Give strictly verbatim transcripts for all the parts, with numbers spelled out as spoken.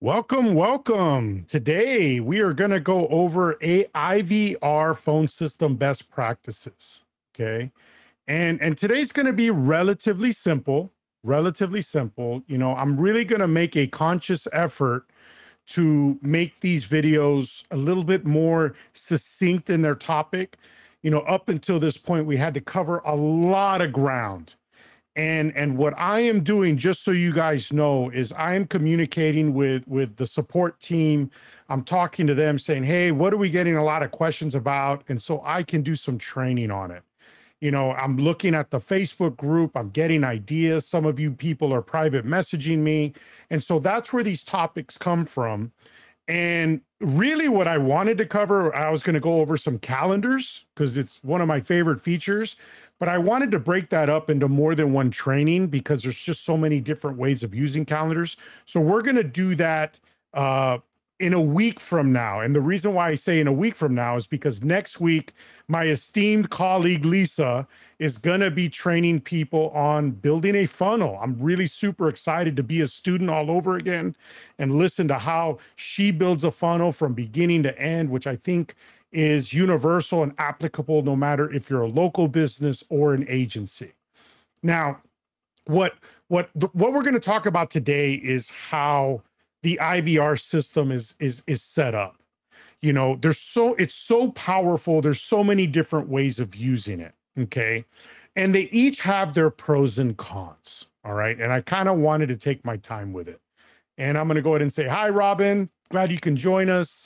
Welcome, welcome. Today we are going to go over a I V R phone system best practices. Okay. And and today's going to be relatively simple, relatively simple. You know, I'm really going to make a conscious effort to make these videos a little bit more succinct in their topic. You know, up until this point, we had to cover a lot of ground. And and what I am doing, just so you guys know, is I am communicating with with the support team. I'm talking to them saying, hey, what are we getting a lot of questions about? And so I can do some training on it. You know, I'm looking at the Facebook group, I'm getting ideas. Some of you people are private messaging me. And so that's where these topics come from. And really what I wanted to cover, I was going to go over some calendars because it's one of my favorite features, but I wanted to break that up into more than one training because there's just so many different ways of using calendars. So we're going to do that uh, in a week from now. And the reason why I say in a week from now is because next week, my esteemed colleague, Lisa, is going to be training people on building a funnel. I'm really super excited to be a student all over again and listen to how she builds a funnel from beginning to end, which I think is universal and applicable no matter if you're a local business or an agency. Now, what, what, what we're going to talk about today is how the I V R system is, is, is set up. You know, there's so, it's so powerful. There's so many different ways of using it. Okay. And they each have their pros and cons. All right. And I kind of wanted to take my time with it. And I'm going to go ahead and say, hi, Robin. Glad you can join us.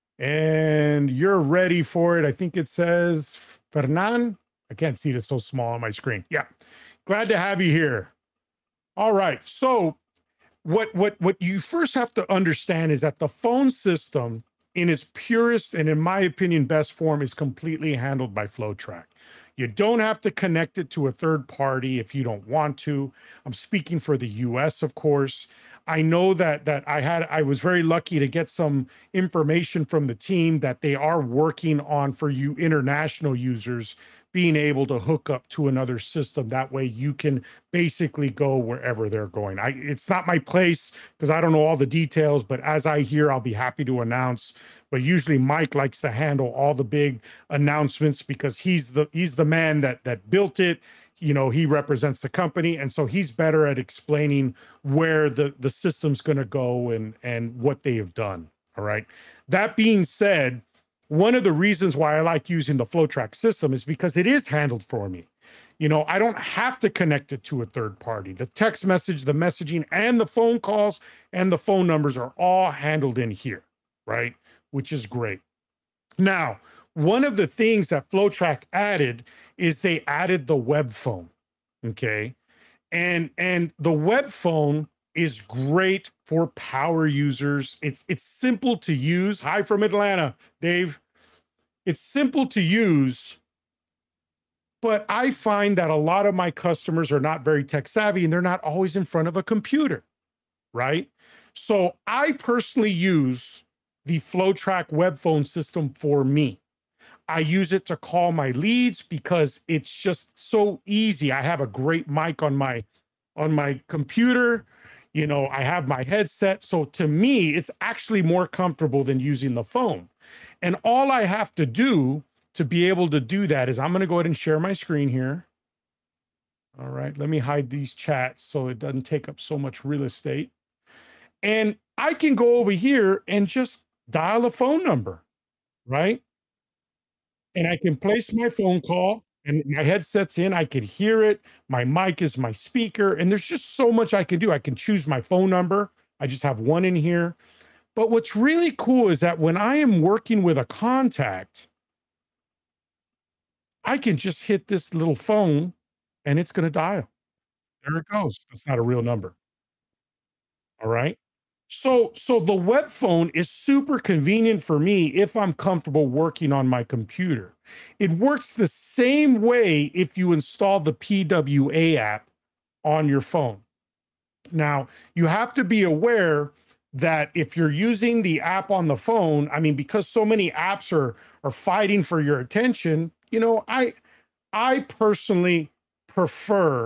And you're ready for it. I think it says Fernan. I can't see it. It's so small on my screen. Yeah. Glad to have you here. All right. So what, what, what you first have to understand is that the phone system in its purest and, in my opinion, best form is completely handled by FlowTrack. You don't have to connect it to a third party if you don't want to. I'm speaking for the U S, of course. I know that that I had I was very lucky to get some information from the team that they are working on for you international users being able to hook up to another system. That way you can basically go wherever they're going. I, it's not my place because I don't know all the details, but as I hear, I'll be happy to announce. But usually Mike likes to handle all the big announcements because he's the he's the man that that built it. You know, he represents the company. And so he's better at explaining where the, the system's going to go and, and what they have done. All right. That being said, one of the reasons why I like using the FlowTrack system is because it is handled for me. You know, I don't have to connect it to a third party. The text message, the messaging, and the phone calls and the phone numbers are all handled in here, right? Which is great. Now, one of the things that FlowTrack added is they added the web phone, okay? And, and the web phone is great for power users. It's, it's simple to use. Hi from Atlanta, Dave. It's simple to use, but I find that a lot of my customers are not very tech savvy and they're not always in front of a computer, right? So I personally use the FlowTrack web phone system for me. I use it to call my leads because it's just so easy. I have a great mic on my on my computer. You know, I have my headset. So to me, it's actually more comfortable than using the phone. And all I have to do to be able to do that is I'm going to go ahead and share my screen here. All right, let me hide these chats so it doesn't take up so much real estate. And I can go over here and just dial a phone number, right? And I can place my phone call and my headset's in, I could hear it. My mic is my speaker, and there's just so much I can do. I can choose my phone number. I just have one in here. But what's really cool is that when I am working with a contact, I can just hit this little phone and it's going to dial. There it goes. That's not a real number. All right. So, so the web phone is super convenient for me if I'm comfortable working on my computer. It works the same way if you install the P W A app on your phone. Now, you have to be aware that if you're using the app on the phone, I mean, because so many apps are, are fighting for your attention, you know, I, I personally prefer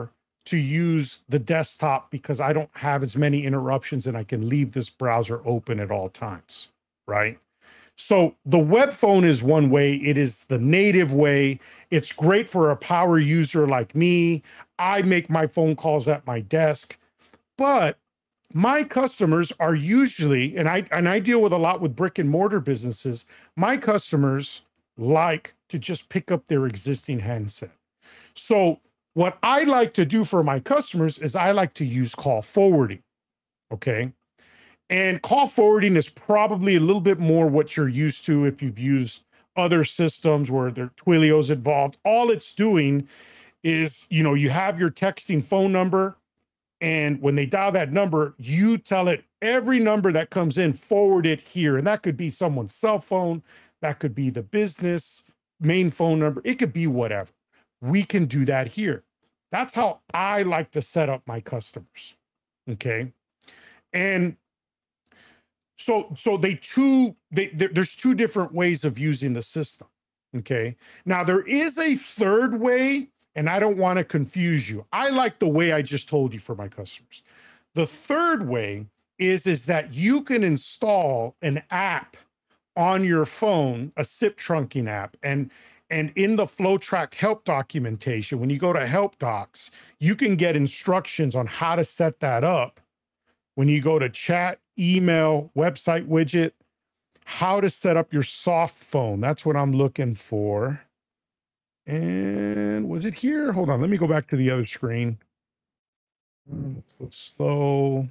to use the desktop because I don't have as many interruptions and I can leave this browser open at all times, right? So the web phone is one way. It is the native way. It's great for a power user like me. I make my phone calls at my desk, but my customers are usually, and I and I deal with a lot with brick and mortar businesses, my customers like to just pick up their existing handset. So what I like to do for my customers is I like to use call forwarding, okay? And call forwarding is probably a little bit more what you're used to if you've used other systems where there are Twilio's involved. All it's doing is, you know, you have your texting phone number, and when they dial that number, you tell it every number that comes in, forward it here. And that could be someone's cell phone. That could be the business main phone number. It could be whatever. We can do that here. That's how I like to set up my customers. Okay. And so, so they two, they, there, there's two different ways of using the system. Okay. Now there is a third way, and I don't want to confuse you. I like the way I just told you for my customers. The third way is, is that you can install an app on your phone, a S I P trunking app, and and in the FlowTrack help documentation, when you go to help docs, you can get instructions on how to set that up. When you go to chat, email, website widget, how to set up your Softphone. That's what I'm looking for. And was it here? Hold on, let me go back to the other screen. So slow.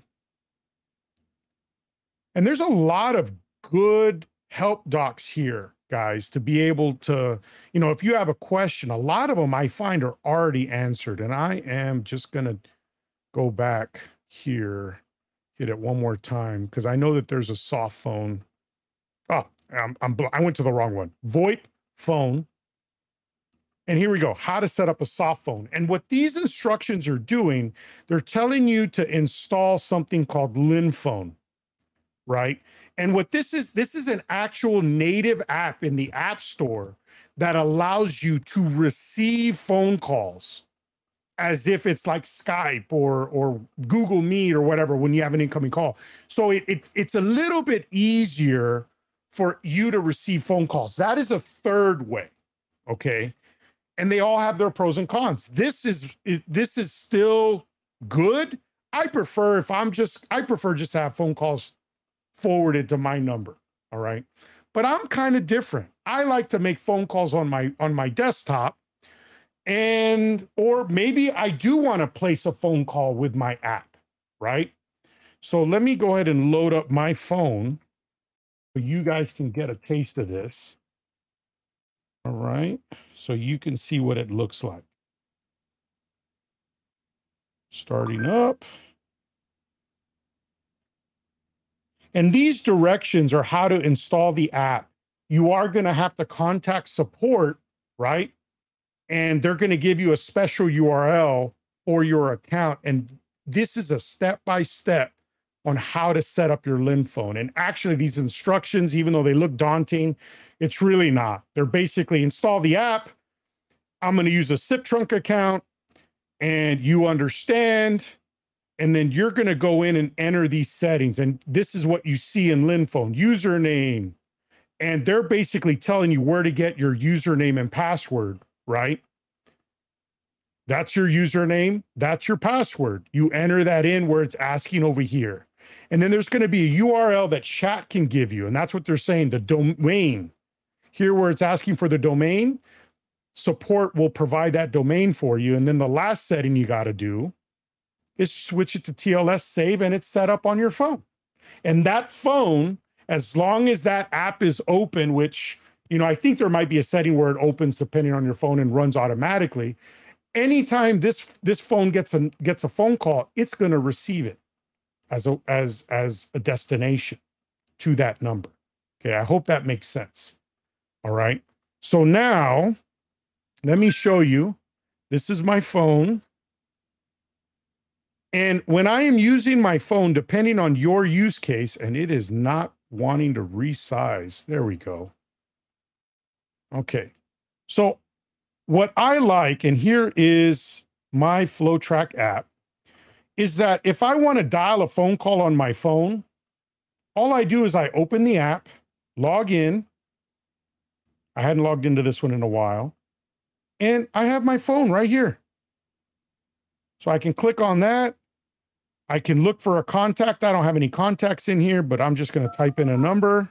And there's a lot of good help docs here, guys, to be able to, you know, if you have a question, a lot of them I find are already answered. And I am just going to go back here, hit it one more time, because I know that there's a Softphone. Oh, I'm, I'm, I went to the wrong one. VoIP phone. And here we go, how to set up a Softphone. And what these instructions are doing, they're telling you to install something called LinPhone, right? And what this is, this is an actual native app in the App Store that allows you to receive phone calls as if it's like Skype or, or Google Meet or whatever when you have an incoming call. So it, it, it's a little bit easier for you to receive phone calls. That is a third way, okay? And they all have their pros and cons. This is this is still good. I prefer if I'm just I prefer just to have phone calls forwarded to my number. All right. But I'm kind of different. I like to make phone calls on my on my desktop. And or maybe I do want to place a phone call with my app, right? So let me go ahead and load up my phone so you guys can get a taste of this. All right, so you can see what it looks like. Starting up. And these directions are how to install the app. You are going to have to contact support, right? And they're going to give you a special U R L for your account. And this is a step-by-step on how to set up your LinPhone. And actually these instructions, even though they look daunting, it's really not. They're basically install the app. I'm going to use a S I P trunk account, and you understand. And then you're going to go in and enter these settings. And this is what you see in LinPhone, username. And they're basically telling you where to get your username and password, right? That's your username. That's your password. You enter that in where it's asking over here. And then there's going to be a U R L that chat can give you. And that's what they're saying, the domain. Here where it's asking for the domain, support will provide that domain for you. And then the last setting you got to do is switch it to T L S save, and it's set up on your phone. And that phone, as long as that app is open, which, you know, I think there might be a setting where it opens depending on your phone and runs automatically. Anytime this this phone gets a gets a phone call, it's going to receive it as a as as a destination to that number. Okay, I hope that makes sense. All right. So now let me show you. This is my phone. And when I am using my phone, depending on your use case, and it is not wanting to resize. There we go. Okay. So what I like, and here is my FlowTrack app is that if I want to dial a phone call on my phone, all I do is I open the app, log in. I hadn't logged into this one in a while. And I have my phone right here. So I can click on that. I can look for a contact. I don't have any contacts in here, but I'm just going to type in a number.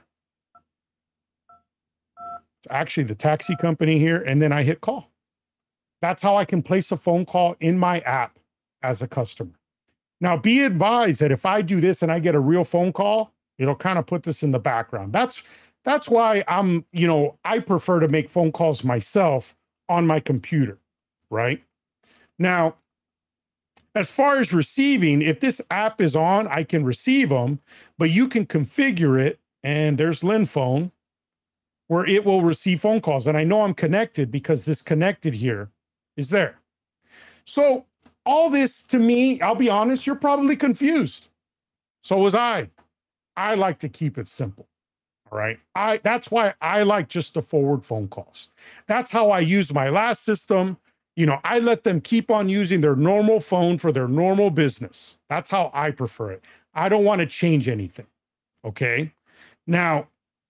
It's actually the taxi company here. And then I hit call. That's how I can place a phone call in my app as a customer. Now, be advised that if I do this and I get a real phone call, it'll kind of put this in the background. That's that's why I'm, you know, I prefer to make phone calls myself on my computer, right? Now, as far as receiving, if this app is on, I can receive them, but you can configure it, and there's LinPhone, where it will receive phone calls. And I know I'm connected because this connected here is there. So all this, to me, I'll be honest, you're probably confused. So was I. I like to keep it simple. All right. I that's why I like just the forward phone calls. That's how I used my last system. You know, I let them keep on using their normal phone for their normal business. That's how I prefer it. I don't want to change anything. Okay. Now,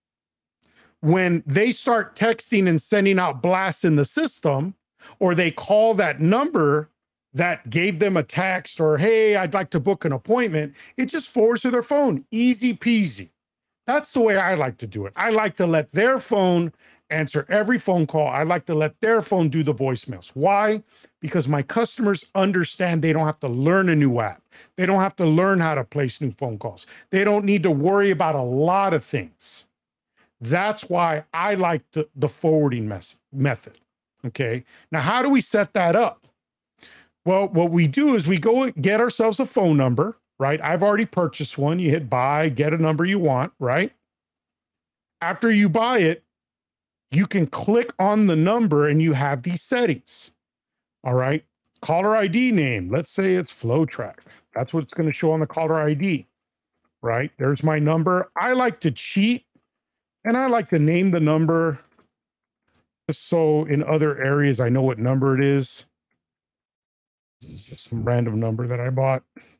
when they start texting and sending out blasts in the system, or they call that number that gave them a text, or, hey, I'd like to book an appointment, it just forwards to their phone. Easy peasy. That's the way I like to do it. I like to let their phone answer every phone call. I like to let their phone do the voicemails. Why? Because my customers understand they don't have to learn a new app. They don't have to learn how to place new phone calls. They don't need to worry about a lot of things. That's why I like the, the forwarding mes- method. Okay. Now, how do we set that up? Well, what we do is we go get ourselves a phone number, right? I've already purchased one. You hit buy, get a number you want, right? After you buy it, you can click on the number and you have these settings. All right. Caller I D name. Let's say it's FlowTrack. That's what it's going to show on the caller I D, right? There's my number. I like to cheat, and I like to name the number just so in other areas I know what number it is. This is just some random number that I bought.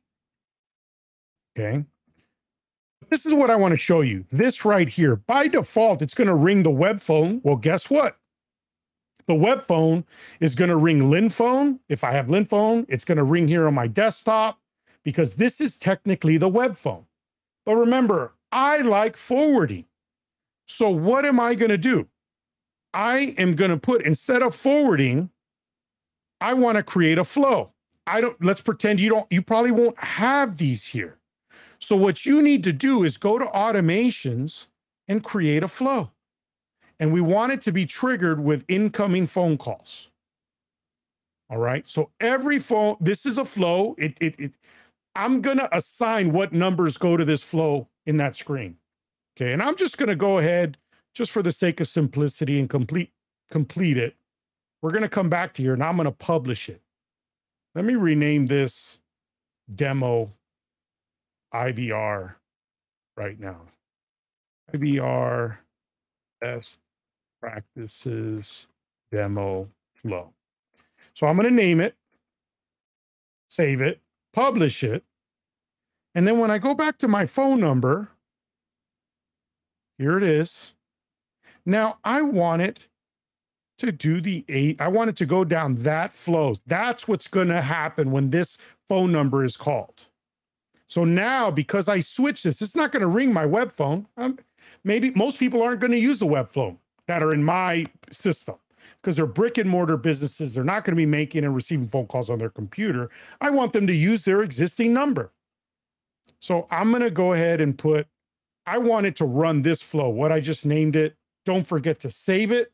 Okay. This is what I want to show you. This right here, by default, it's going to ring the web phone. Well, guess what? The web phone is going to ring LinPhone. If I have LinPhone, it's going to ring here on my desktop because this is technically the web phone. But remember, I like forwarding. So what am I going to do? I am going to put, instead of forwarding, I want to create a flow. I don't, let's pretend you don't, you probably won't have these here. So what you need to do is go to automations and create a flow. And we want it to be triggered with incoming phone calls. All right. So every phone, this is a flow. It, it, it, I'm going to assign what numbers go to this flow in that screen. Okay. And I'm just going to go ahead, just for the sake of simplicity, and complete, complete it. We're going to come back to here and I'm going to publish it. Let me rename this demo I V R right now. I V R best practices demo flow. So I'm going to name it, save it, publish it. And then when I go back to my phone number, here it is. Now I want it to do the eight. I want it to go down that flow. That's what's going to happen when this phone number is called. So now, because I switched this, it's not going to ring my web phone. Um, maybe most people aren't going to use the web phone that are in my system because they're brick and mortar businesses. They're not going to be making and receiving phone calls on their computer. I want them to use their existing number. So I'm going to go ahead and put, I want it to run this flow, what I just named it. Don't forget to save it.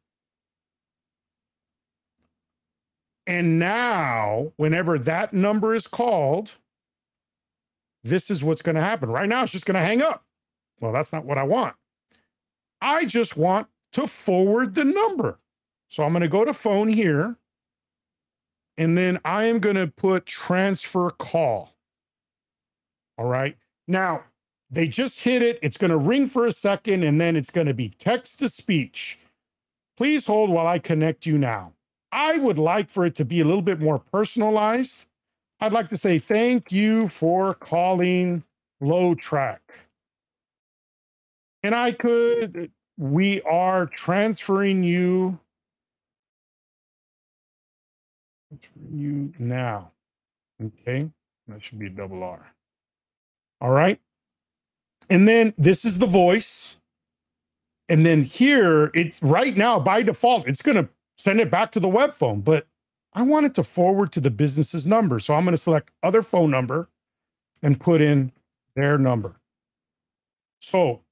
And now, whenever that number is called, this is what's going to happen. Right now, it's just going to hang up. Well, that's not what I want. I just want to forward the number. So I'm going to go to phone here, and then I am going to put transfer call. All right. Now, they just hit it. It's going to ring for a second, and then it's going to be text to speech. Please hold while I connect you now. I would like for it to be a little bit more personalized. I'd like to say, thank you for calling Low Track. And I could, we are transferring you, transferring you now. Okay. That should be a double R. All right. And then this is the voice. And then here, it's right now by default, it's going to send it back to the web phone, but I want it to forward to the business's number. So I'm going to select other phone number and put in their number. So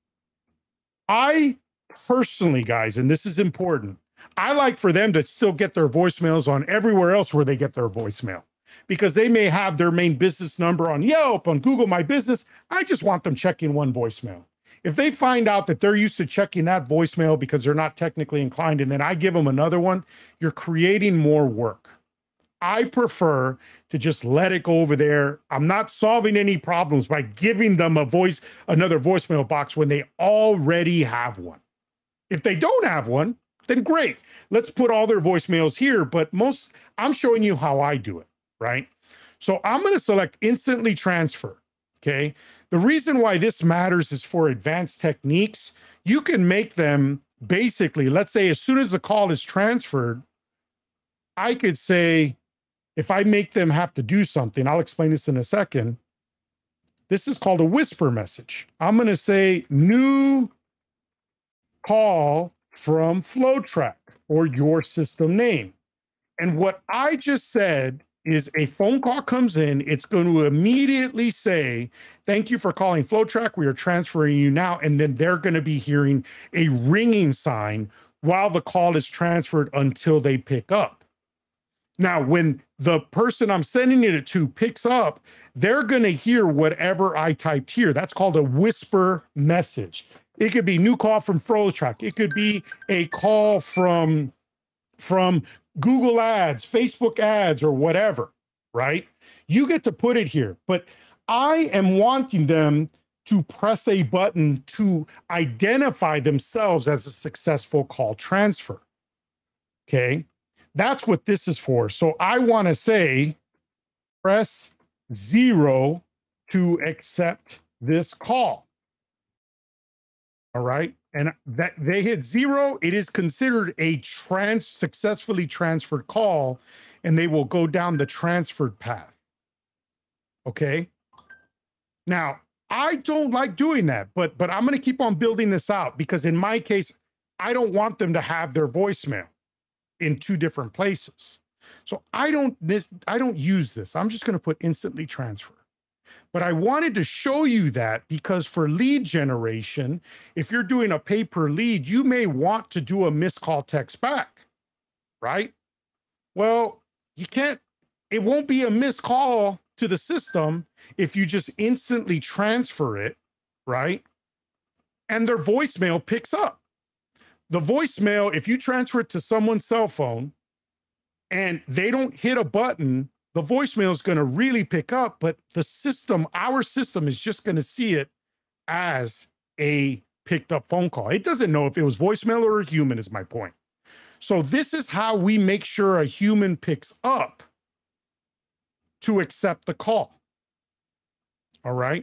I personally, guys, and this is important, I like for them to still get their voicemails on everywhere else where they get their voicemail, because they may have their main business number on Yelp, on Google My Business. I just want them checking one voicemail. If they find out that they're used to checking that voicemail because they're not technically inclined, and then I give them another one, you're creating more work. I prefer to just let it go over there. I'm not solving any problems by giving them a voice, another voicemail box when they already have one. If they don't have one, then great. Let's put all their voicemails here. But most, I'm showing you how I do it, right? So I'm going to select instantly transfer. Okay. The reason why this matters is for advanced techniques. You can make them basically, let's say as soon as the call is transferred, I could say, if I make them have to do something, I'll explain this in a second. This is called a whisper message. I'm going to say new call from FlowTrack or your system name. And what I just said is a phone call comes in, it's going to immediately say, thank you for calling FlowTrack. We are transferring you now. And then they're going to be hearing a ringing sign while the call is transferred until they pick up. Now, when the person I'm sending it to picks up, they're going to hear whatever I typed here. That's called a whisper message. It could be new call from FlowTrack. It could be a call from, from Google ads, Facebook ads, or whatever, right? You get to put it here, but I am wanting them to press a button to identify themselves as a successful call transfer, okay? That's what this is for. So I want to say, press zero to accept this call. All right. And that they hit zero, it is considered a trans successfully transferred call, and they will go down the transferred path. Okay. Now, I don't like doing that, but but I'm going to keep on building this out, because in my case, I don't want them to have their voicemail in two different places. So I don't this I don't use this. I'm just going to put instantly transfer. But I wanted to show you that because for lead generation, if you're doing a pay per lead, you may want to do a missed call text back, right? Well, you can't, it won't be a missed call to the system if you just instantly transfer it, right? And their voicemail picks up. The voicemail, if you transfer it to someone's cell phone and they don't hit a button, the voicemail is going to really pick up, but the system, our system is just going to see it as a picked up phone call. It doesn't know if it was voicemail or a human, is my point. So this is how we make sure a human picks up to accept the call. All right.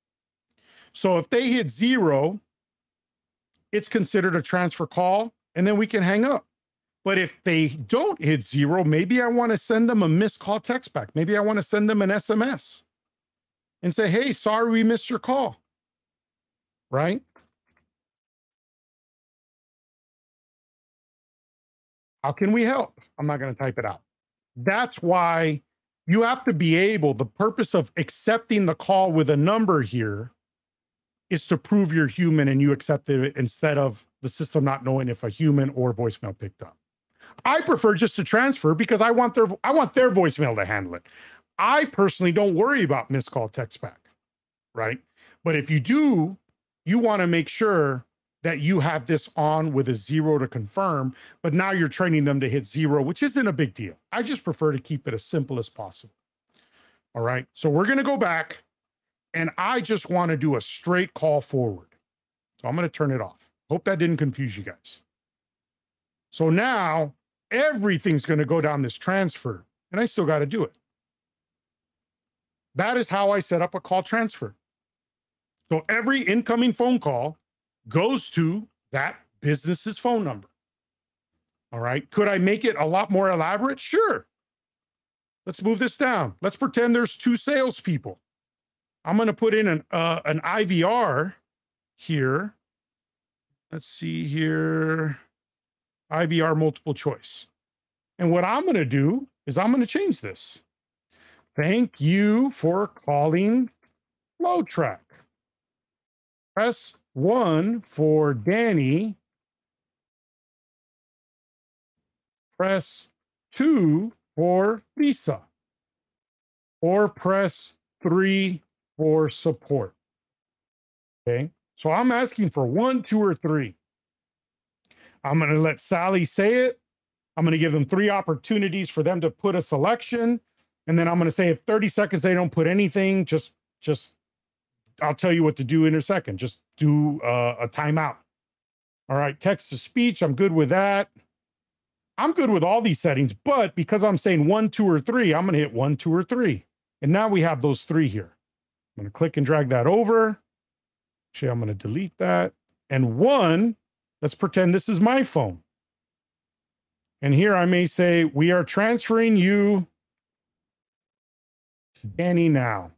So if they hit zero, it's considered a transfer call, and then we can hang up. But if they don't hit zero, maybe I want to send them a missed call text back. Maybe I want to send them an S M S and say, hey, sorry, we missed your call, right? How can we help? I'm not going to type it out. That's why you have to be able, the purpose of accepting the call with a number here is to prove you're human and you accepted it instead of the system not knowing if a human or voicemail picked up. I prefer just to transfer because I want their I want their voicemail to handle it. I personally don't worry about missed call text back, right? But if you do, you want to make sure that you have this on with a zero to confirm, but now you're training them to hit zero, which isn't a big deal. I just prefer to keep it as simple as possible. All right, so we're going to go back, and I just want to do a straight call forward. So I'm going to turn it off. Hope that didn't confuse you guys. So now everything's going to go down this transfer, and I still got to do it. That is how I set up a call transfer. So every incoming phone call goes to that business's phone number. All right. Could I make it a lot more elaborate? Sure. Let's move this down. Let's pretend there's two salespeople. I'm going to put in an, uh, an I V R here. Let's see here. I V R multiple choice. And what I'm going to do is I'm going to change this. Thank you for calling FlowTrack. Press one for Danny. Press two for Lisa. Or press three for support. Okay, so I'm asking for one, two, or three. I'm going to let Sally say it. I'm going to give them three opportunities for them to put a selection. And then I'm going to say if thirty seconds they don't put anything, just, just, I'll tell you what to do in a second. Just do uh, a timeout. All right, text to speech, I'm good with that. I'm good with all these settings, but because I'm saying one, two, or three, I'm going to hit one, two, or three. And now we have those three here. I'm going to click and drag that over. Actually, I'm going to delete that. And one, let's pretend this is my phone. And here I may say, we are transferring you to Danny now.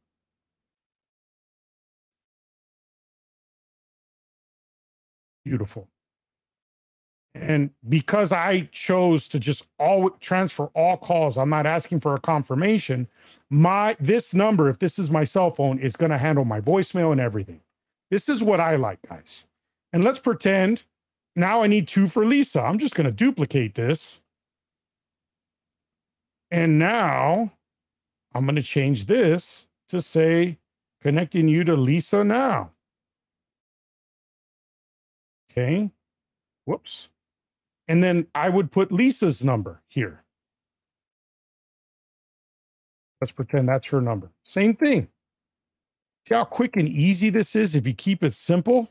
Beautiful. And because I chose to just all transfer all calls, I'm not asking for a confirmation. My this number, if this is my cell phone, is going to handle my voicemail and everything. This is what I like, guys. And let's pretend now I need two for Lisa. I'm just going to duplicate this. And now I'm going to change this to say, connecting you to Lisa now. Okay. Whoops. And then I would put Lisa's number here. Let's pretend that's her number. Same thing. See how quick and easy this is if you keep it simple?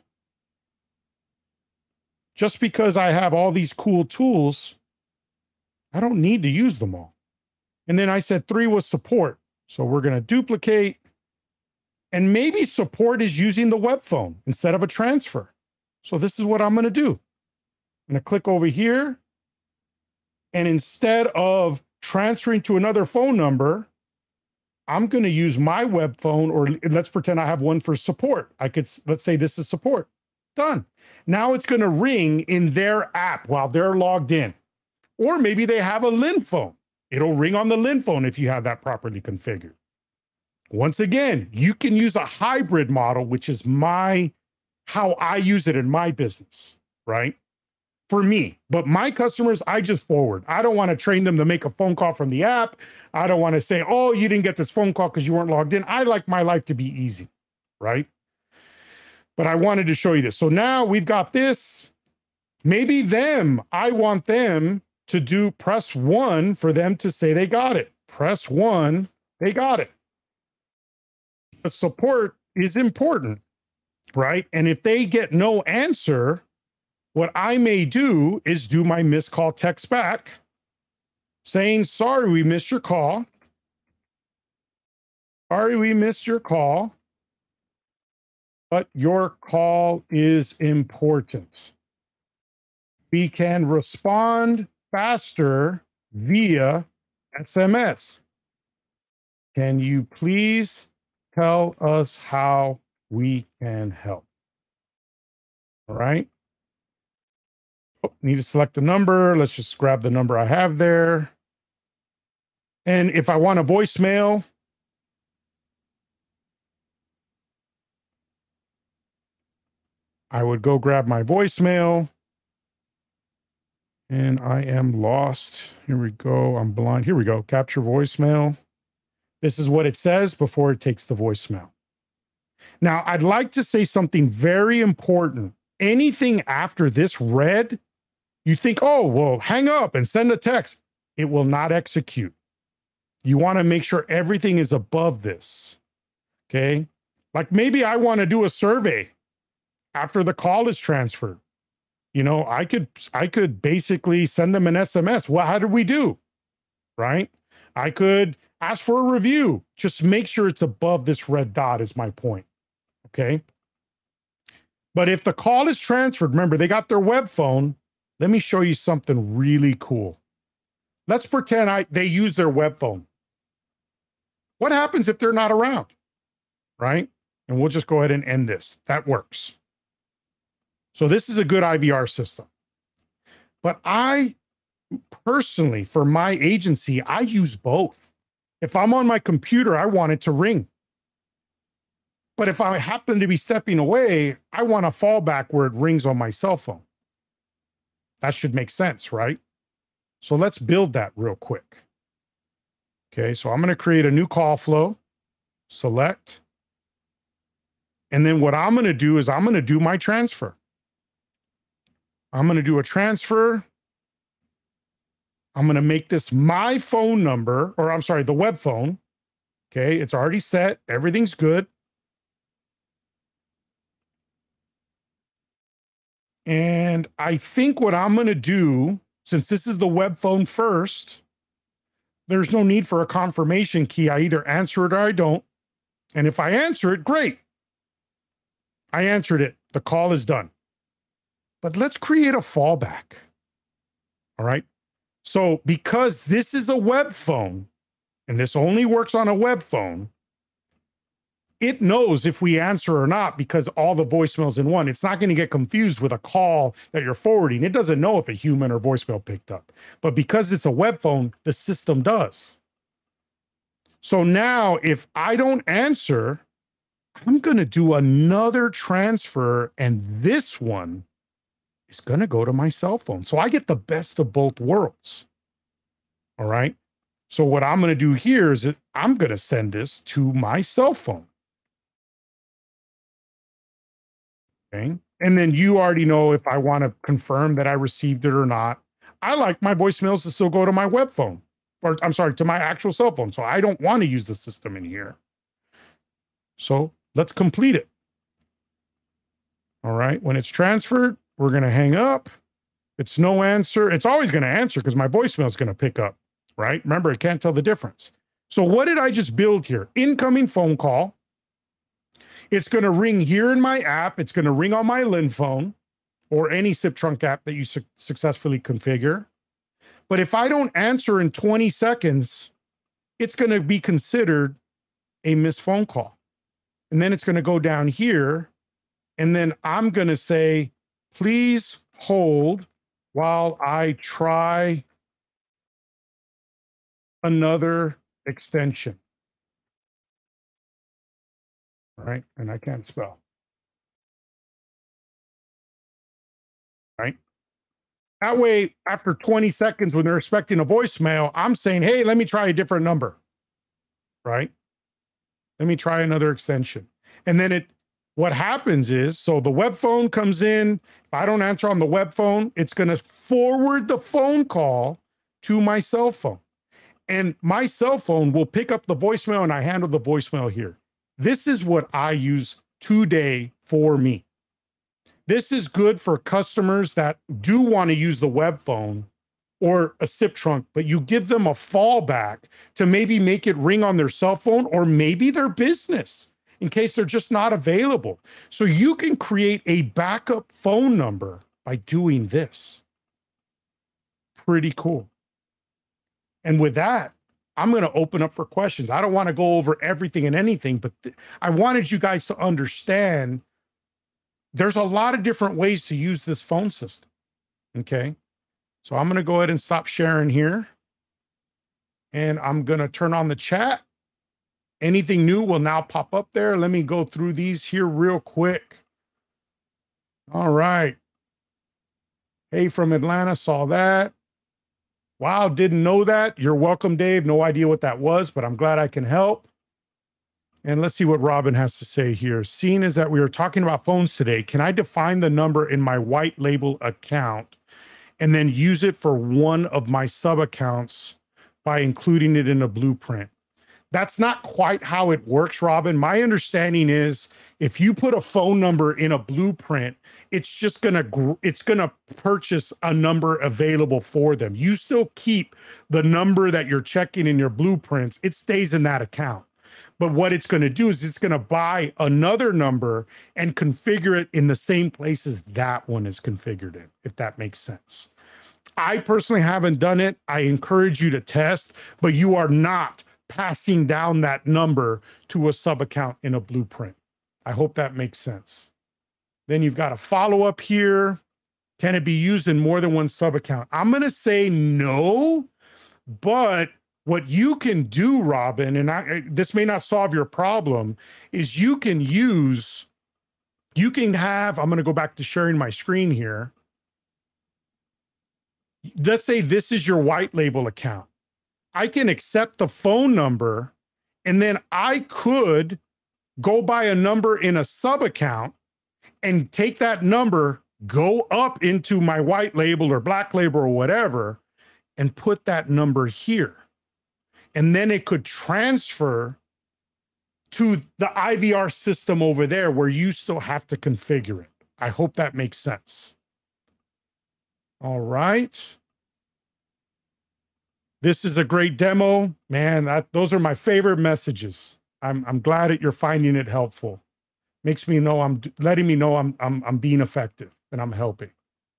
Just because I have all these cool tools, I don't need to use them all. And then I said three was support. So we're going to duplicate. And maybe support is using the web phone instead of a transfer. So this is what I'm going to do. I'm going to click over here. And instead of transferring to another phone number, I'm going to use my web phone, or let's pretend I have one for support. I could, let's say this is support. Done. Now it's going to ring in their app while they're logged in. Or maybe they have a Lin phone. It'll ring on the Lin phone if you have that properly configured. Once again, you can use a hybrid model, which is my, how I use it in my business, right? For me, but my customers, I just forward. I don't want to train them to make a phone call from the app. I don't want to say, oh, you didn't get this phone call because you weren't logged in. I like my life to be easy, right? But I wanted to show you this. So now we've got this. Maybe them, I want them to do press one for them to say they got it. Press one, they got it. The support is important, right? And if they get no answer, what I may do is do my missed call text back saying, sorry, we missed your call. Sorry, we missed your call, but your call is important. We can respond faster via S M S. Can you please tell us how we can help? All right. Oh, need to select a number. Let's just grab the number I have there. And if I want a voicemail, I would go grab my voicemail. And I am lost. Here we go. I'm blind. Here we go. Capture voicemail. This is what it says before it takes the voicemail. Now, I'd like to say something very important. Anything after this red, you think, oh, well, hang up and send a text. It will not execute. You want to make sure everything is above this. Okay. Like maybe I want to do a survey after the call is transferred. You know, I could I could basically send them an S M S. Well, how did we do? Right? I could ask for a review. Just make sure it's above this red dot is my point. Okay. But if the call is transferred, remember they got their web phone. Let me show you something really cool. Let's pretend I they use their web phone. What happens if they're not around? Right? And we'll just go ahead and end this. That works. So this is a good I V R system. But I personally, for my agency, I use both. If I'm on my computer, I want it to ring. But if I happen to be stepping away, I want a fallback where it rings on my cell phone. That should make sense, right? So let's build that real quick. Okay, so I'm going to create a new call flow, select. And then what I'm going to do is I'm going to do my transfer. I'm going to do a transfer. I'm going to make this my phone number, or I'm sorry, the web phone. Okay, it's already set. Everything's good. And I think what I'm going to do, since this is the web phone first, there's no need for a confirmation key. I either answer it or I don't. And if I answer it, great. I answered it. The call is done. But let's create a fallback. All right. So because this is a web phone, and this only works on a web phone, it knows if we answer or not because all the voicemails in one. It's not going to get confused with a call that you're forwarding. It doesn't know if a human or voicemail picked up. But because it's a web phone, the system does. So now if I don't answer, I'm going to do another transfer, and this one is going to go to my cell phone. So I get the best of both worlds. All right. So what I'm going to do here is that I'm going to send this to my cell phone. Okay. And then you already know if I want to confirm that I received it or not. I like my voicemails to still go to my web phone, or I'm sorry, to my actual cell phone. So I don't want to use the system in here. So let's complete it. All right. When it's transferred, we're going to hang up. It's no answer. It's always going to answer because my voicemail is going to pick up, right? Remember, it can't tell the difference. So what did I just build here? Incoming phone call. It's going to ring here in my app. It's going to ring on my Lin phone or any SIP trunk app that you su successfully configure. But if I don't answer in twenty seconds, it's going to be considered a missed phone call. And then it's going to go down here. And then I'm going to say, please hold while I try another extension. All right. And I can't spell. Right. That way, after twenty seconds, when they're expecting a voicemail, I'm saying, hey, let me try a different number. Right. Let me try another extension. And then it, what happens is, so the web phone comes in. If I don't answer on the web phone, it's going to forward the phone call to my cell phone. And my cell phone will pick up the voicemail, and I handle the voicemail here. This is what I use today for me. This is good for customers that do want to use the web phone or a SIP trunk, but you give them a fallback to maybe make it ring on their cell phone or maybe their business in case they're just not available. So you can create a backup phone number by doing this. Pretty cool. And with that, I'm going to open up for questions. I don't want to go over everything and anything, but I wanted you guys to understand there's a lot of different ways to use this phone system. Okay. So I'm going to go ahead and stop sharing here. And I'm going to turn on the chat. Anything new will now pop up there. Let me go through these here real quick. All right. Hey, from Atlanta, saw that. Wow, didn't know that. You're welcome, Dave. No idea what that was, but I'm glad I can help. And let's see what Robin has to say here. Seeing as that we were talking about phones today, can I define the number in my white label account and then use it for one of my sub accounts by including it in a blueprint? That's not quite how it works, Robin. My understanding is if you put a phone number in a blueprint, it's just gonna it's gonna purchase a number available for them. You still keep the number that you're checking in your blueprints. It stays in that account. But what it's going to do is it's going to buy another number and configure it in the same place as that one is configured in, if that makes sense. I personally haven't done it. I encourage you to test, but you are not passing down that number to a sub account in a blueprint. I hope that makes sense. Then you've got a follow-up here. Can it be used in more than one sub account? I'm going to say no, but what you can do, Robin, and I, this may not solve your problem, is you can use, you can have, I'm going to go back to sharing my screen here. Let's say this is your white label account. I can accept the phone number, and then I could go by a number in a sub account and take that number, go up into my white label or black label or whatever, and put that number here. And then it could transfer to the I V R system over there where you still have to configure it. I hope that makes sense. All right. This is a great demo. Man, that, those are my favorite messages. I'm, I'm glad that you're finding it helpful. Makes me know I'm letting me know I'm, I'm, I'm being effective and I'm helping.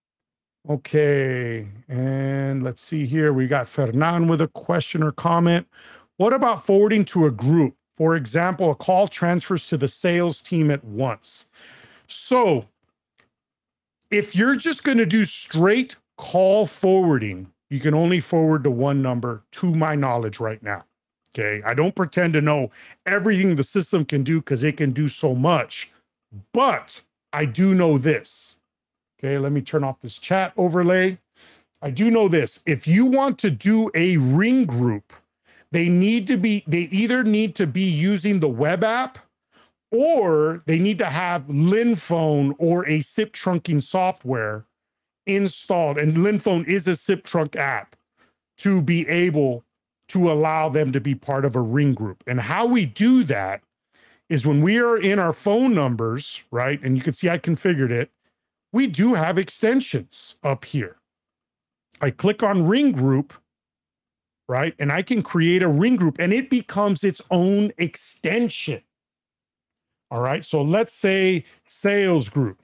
Okay, and let's see here. We got Fernan with a question or comment. What about forwarding to a group? For example, a call transfers to the sales team at once. So if you're just going to do straight call forwarding, you can only forward to one number, to my knowledge right now. Okay, I don't pretend to know everything the system can do because it can do so much, but I do know this. Okay, let me turn off this chat overlay. I do know this. If you want to do a ring group, they need to be, they either need to be using the web app or they need to have LinPhone or a S I P trunking software installed. And LinPhone is a S I P trunk app to be able to allow them to be part of a ring group. And how we do that is when we are in our phone numbers, right? And you can see I configured it. We do have extensions up here. I click on ring group, right? And I can create a ring group and it becomes its own extension. All right. So let's say sales group.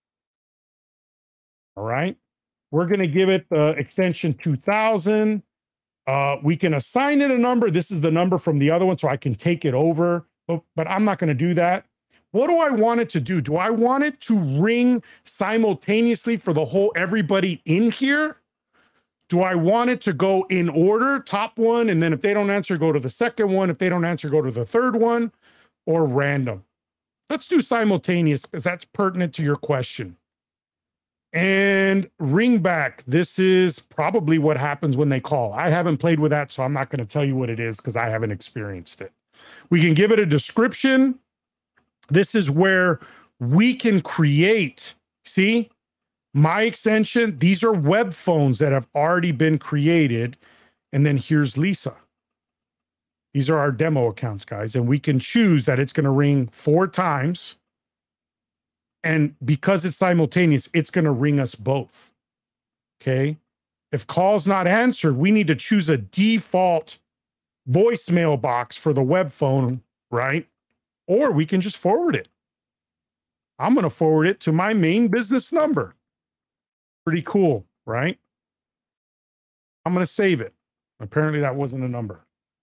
All right. We're going to give it the extension two thousand. Uh, we can assign it a number. This is the number from the other one, so I can take it over, but, but I'm not going to do that. What do I want it to do? Do I want it to ring simultaneously for the whole everybody in here? Do I want it to go in order, top one, and then if they don't answer, go to the second one. If they don't answer, go to the third one, or random? Let's do simultaneous because that's pertinent to your question. And ring back. This is probably what happens when they call. I haven't played with that, so I'm not going to tell you what it is because I haven't experienced it. We can give it a description. This is where we can create, see, my extension. These are web phones that have already been created. And then here's Lisa. These are our demo accounts, guys. And we can choose that it's going to ring four times. And because it's simultaneous, it's going to ring us both. Okay. If call's not answered, we need to choose a default voicemail box for the web phone, right? Or we can just forward it. I'm going to forward it to my main business number. Pretty cool, right? I'm going to save it. Apparently that wasn't a number.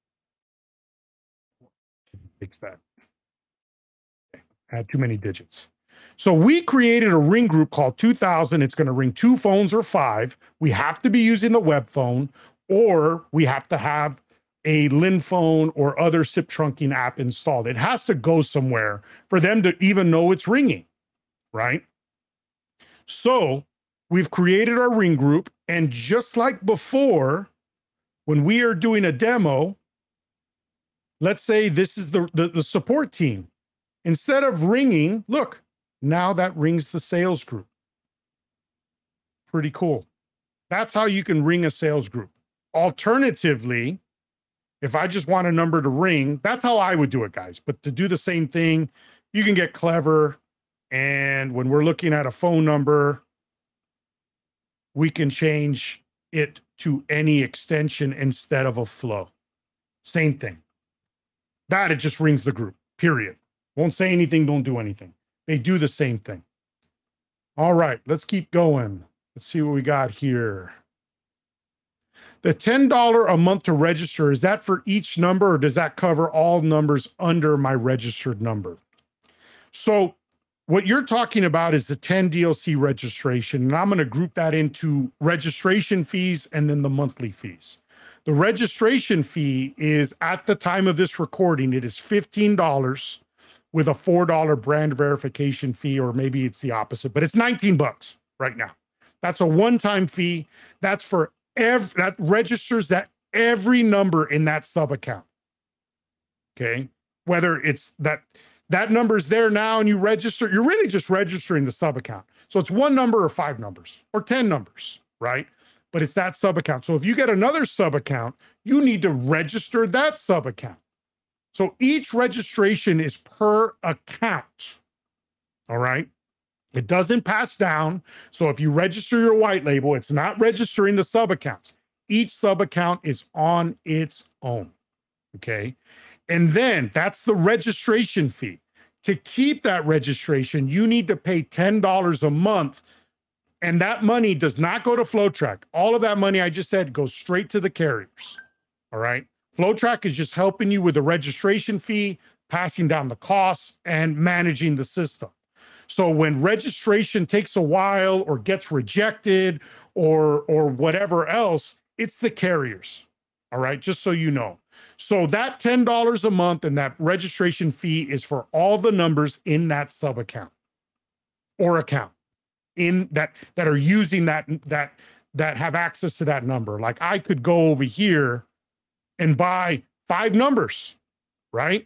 Fix that. Okay. I had too many digits. So we created a ring group called two thousand. It's going to ring two phones or five. We have to be using the web phone, or we have to have a LinPhone or other S I P trunking app installed. It has to go somewhere for them to even know it's ringing, right? So we've created our ring group, and just like before, when we are doing a demo, let's say this is the, the, the support team. Instead of ringing, look, now that rings the sales group. Pretty cool. That's how you can ring a sales group. Alternatively, If I just want a number to ring, that's how I would do it, guys. But to do the same thing, you can get clever. And when we're looking at a phone number, we can change it to any extension instead of a flow. Same thing. That, it just rings the group, period. Won't say anything, don't do anything. They do the same thing. All right, let's keep going. Let's see what we got here. The ten dollars a month to register, is that for each number, or does that cover all numbers under my registered number? So what you're talking about is the ten D L C registration, and I'm going to group that into registration fees and then the monthly fees. The registration fee is, at the time of this recording, it is fifteen dollars with a four dollar brand verification fee, or maybe it's the opposite, but it's nineteen bucks right now. That's a one-time fee. That's for every, that registers that every number in that sub account. Okay. Whether it's that, that number is there now and you register, you're really just registering the sub account. So it's one number or five numbers or ten numbers, right? But it's that sub account. So if you get another sub account, you need to register that sub account. So each registration is per account. All right. It doesn't pass down. So if you register your white label, it's not registering the sub accounts. Each sub account is on its own. Okay. And then that's the registration fee. To keep that registration, you need to pay ten dollars a month. And that money does not go to FlowTrack. All of that money I just said goes straight to the carriers. All right. FlowTrack is just helping you with the registration fee, passing down the costs, and managing the system. So when registration takes a while or gets rejected or, or whatever else, it's the carriers. All right. Just so you know. So that ten dollars a month and that registration fee is for all the numbers in that sub account or account in that, that are using that, that, that have access to that number. Like I could go over here and buy five numbers, right?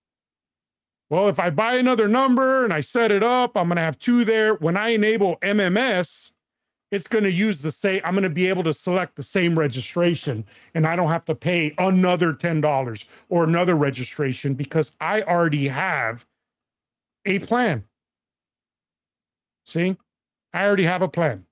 Well, if I buy another number and I set it up, I'm going to have two there. When I enable M M S, it's going to use the same, I'm going to be able to select the same registration, and I don't have to pay another ten dollars or another registration because I already have a plan. See, I already have a plan.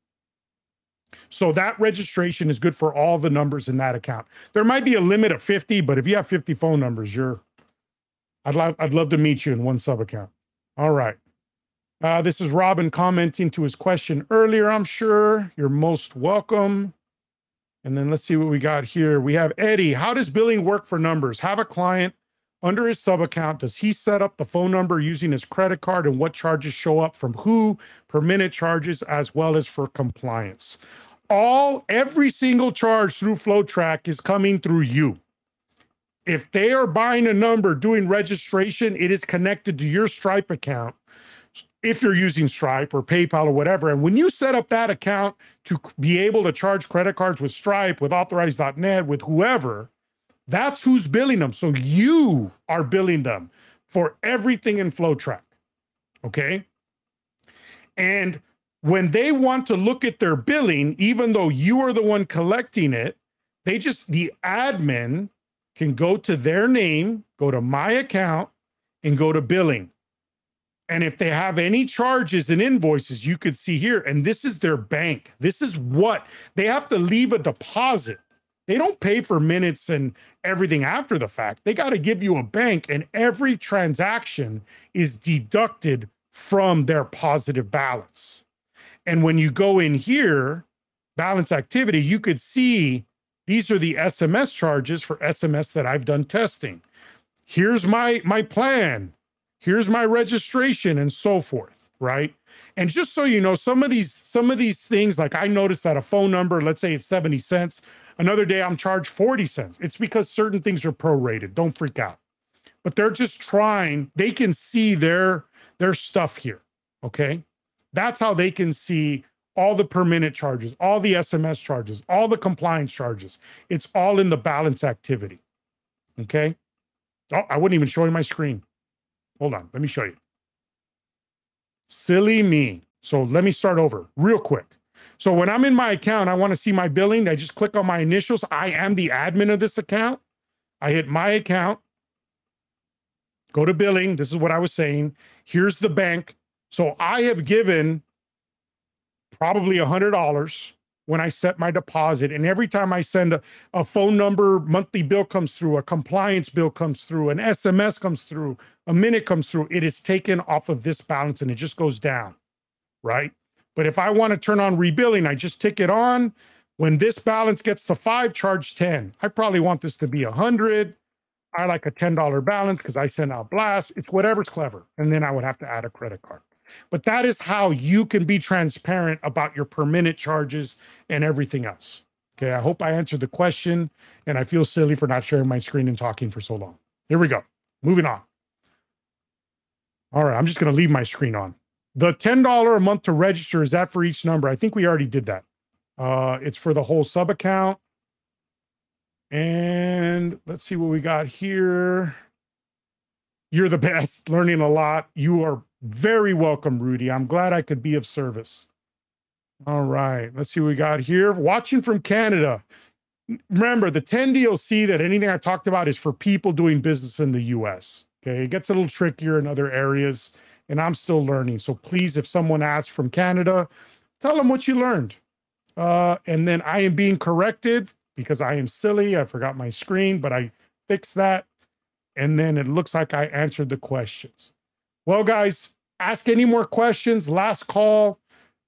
So that registration is good for all the numbers in that account. There might be a limit of fifty, but if you have fifty phone numbers, you're, I'd love, I'd love to meet you in one sub account. All right. Uh, this is Robin commenting to his question earlier, I'm sure. You're most welcome. And then let's see what we got here. We have Eddie. How does billing work for numbers? Have a client under his sub account. Does he set up the phone number using his credit card, and what charges show up from who, per minute charges, as well as for compliance? All, every single charge through FlowTrack is coming through you. If they are buying a number, doing registration, it is connected to your Stripe account. If you're using Stripe or PayPal or whatever, and when you set up that account to be able to charge credit cards with Stripe, with Authorize dot net, with whoever, that's who's billing them. So you are billing them for everything in FlowTrack, okay? And when they want to look at their billing, even though you are the one collecting it, they just, the admin can go to their name, go to my account, and go to billing. And if they have any charges and invoices, you could see here, and this is their bank. This is what they have to leave a deposit. They don't pay for minutes and everything after the fact. They got to give you a bank, and every transaction is deducted from their positive balance. And when you go in here, balance activity, you could see these are the S M S charges for S M S that I've done testing. Here's my, my plan. Here's my registration, and so forth, right? And just so you know, some of these, some of these things, like I noticed that a phone number, let's say it's seventy cents. Another day I'm charged forty cents. It's because certain things are prorated. Don't freak out. But they're just trying, they can see their, their stuff here, okay? That's how they can see all the per minute charges, all the S M S charges, all the compliance charges. It's all in the balance activity, okay? Oh, I wouldn't even show you my screen. Hold on, let me show you. Silly me. So let me start over real quick. So when I'm in my account, I want to see my billing. I just click on my initials. I am the admin of this account. I hit my account, go to billing. This is what I was saying. Here's the bank. So I have given probably one hundred dollars when I set my deposit. And every time I send a, a phone number, monthly bill comes through, a compliance bill comes through, an S M S comes through, a minute comes through, it is taken off of this balance and it just goes down, right? But if I want to turn on rebilling, I just tick it on. When this balance gets to five, charge ten. I probably want this to be one hundred. I like a ten dollar balance because I send out blasts. It's whatever's clever. And then I would have to add a credit card. But that is how you can be transparent about your per minute charges and everything else. Okay, I hope I answered the question, and I feel silly for not sharing my screen and talking for so long. Here we go. Moving on. All right, I'm just going to leave my screen on. The ten dollars a month to register, is that for each number? I think we already did that. Uh, it's for the whole sub account. And let's see what we got here. You're the best, learning a lot. You are very welcome, Rudy. I'm glad I could be of service. All right, let's see what we got here. Watching from Canada. Remember, the ten D L C, that anything I talked about is for people doing business in the U S. Okay, it gets a little trickier in other areas, and I'm still learning. So please, if someone asks from Canada, tell them what you learned. Uh, and then I am being corrected because I am silly. I forgot my screen, but I fixed that. And then it looks like I answered the questions. Well, guys, ask any more questions. Last call.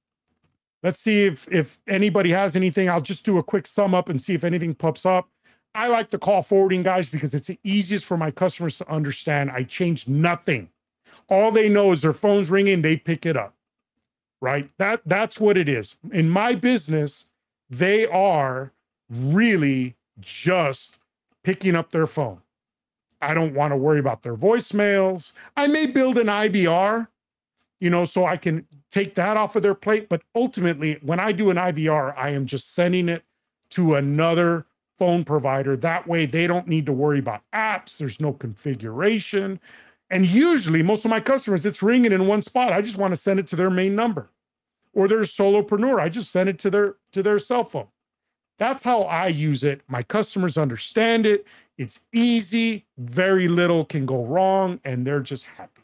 Let's see if, if anybody has anything. I'll just do a quick sum up and see if anything pops up. I like the call forwarding, guys, because it's the easiest for my customers to understand. I changed nothing. All they know is their phone's ringing, they pick it up, right? That, that's what it is. In my business, they are really just picking up their phone. I don't want to worry about their voicemails. I may build an I V R, you know, so I can take that off of their plate. But ultimately, when I do an I V R, I am just sending it to another phone provider. That way they don't need to worry about apps. There's no configuration. And usually most of my customers, it's ringing in one spot. I just want to send it to their main number. Or they're a solopreneur. I just send it to their, to their cell phone. That's how I use it. My customers understand it. It's easy. Very little can go wrong, and they're just happy.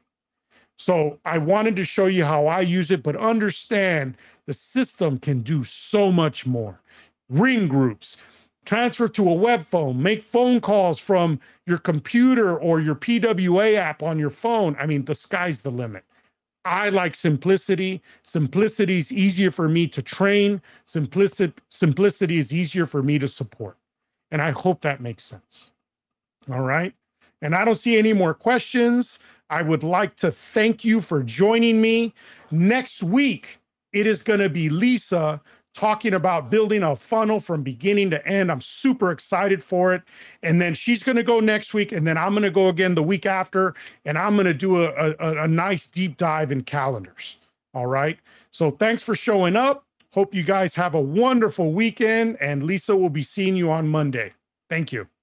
So I wanted to show you how I use it, but understand the system can do so much more. Ring groups, transfer to a web phone, make phone calls from your computer or your P W A app on your phone. I mean, the sky's the limit. I like simplicity. Simplicity is easier for me to train. Simplicity, simplicity is easier for me to support. And I hope that makes sense. All right. And I don't see any more questions. I would like to thank you for joining me. Next week, it is going to be Lisa talking about building a funnel from beginning to end. I'm super excited for it. And then she's going to go next week. And then I'm going to go again the week after. And I'm going to do a, a, a nice deep dive in calendars. All right. So thanks for showing up. Hope you guys have a wonderful weekend. And Lisa will be seeing you on Monday. Thank you.